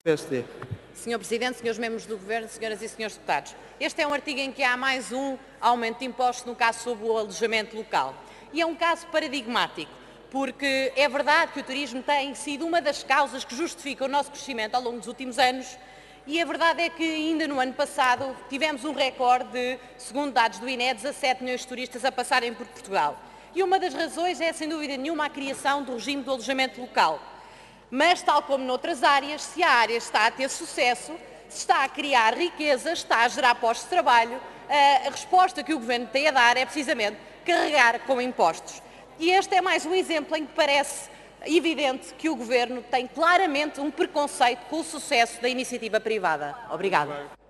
PSD. Senhor Presidente, senhores membros do Governo, senhoras e senhores deputados, este é um artigo em que há mais um aumento de impostos, no caso sobre o alojamento local. E é um caso paradigmático, porque é verdade que o turismo tem sido uma das causas que justifica o nosso crescimento ao longo dos últimos anos, e a verdade é que ainda no ano passado tivemos um recorde de, segundo dados do INE, 17 milhões de turistas a passarem por Portugal. E uma das razões é, sem dúvida nenhuma, a criação do regime do alojamento local. Mas, tal como noutras áreas, se a área está a ter sucesso, se está a criar riqueza, está a gerar postos de trabalho, a resposta que o Governo tem a dar é precisamente carregar com impostos. E este é mais um exemplo em que parece evidente que o Governo tem claramente um preconceito com o sucesso da iniciativa privada. Obrigada.